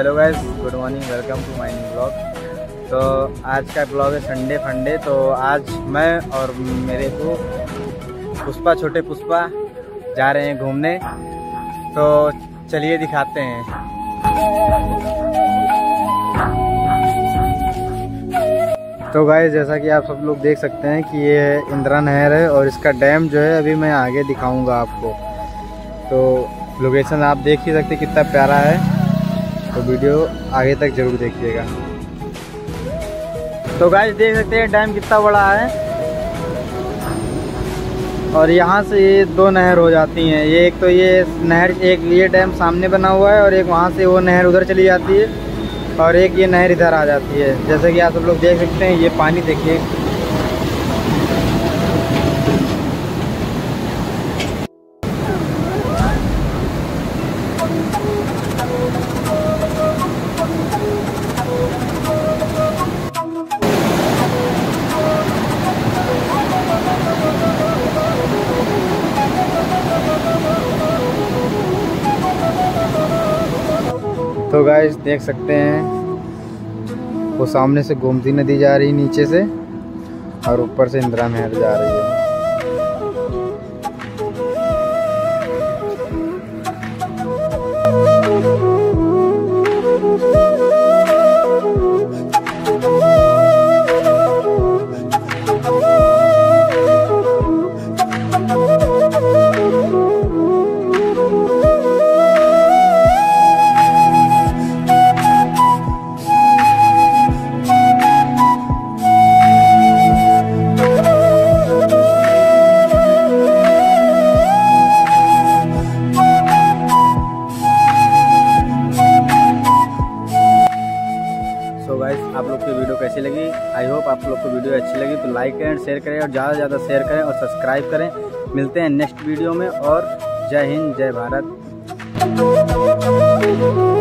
Hello guys, good morning, welcome to my new blog. तो आज का ब्लॉग है संडे फंडे। तो आज मैं और मेरे को पुष्पा, छोटे पुष्पा जा रहे हैं घूमने। तो चलिए दिखाते हैं। तो गाइस, जैसा कि आप सब लोग देख सकते हैं कि ये इंदिरा नहर है और इसका डैम जो है अभी मैं आगे दिखाऊंगा आपको। तो लोकेशन आप देख ही सकते कितना प्यारा है, तो वीडियो आगे तक जरूर देखिएगा। तो गाइस देख सकते हैं डैम कितना बड़ा है और यहाँ से ये दो नहर हो जाती हैं। ये एक तो ये नहर, एक ये डैम सामने बना हुआ है और एक वहाँ से वो नहर उधर चली जाती है और एक ये नहर इधर आ जाती है। जैसे कि आप सब लोग देख सकते हैं, ये पानी देखिए। तो गाइस देख सकते हैं वो सामने से गोमती नदी जा रही है नीचे से और ऊपर से इंदिरा नहर जा रही है। तो गाइस, आप लोग की वीडियो कैसी लगी? आई होप आप लोग को वीडियो अच्छी लगी तो लाइक करें, शेयर करें और ज़्यादा से ज़्यादा शेयर करें और सब्सक्राइब करें। मिलते हैं नेक्स्ट वीडियो में और जय हिंद, जय भारत।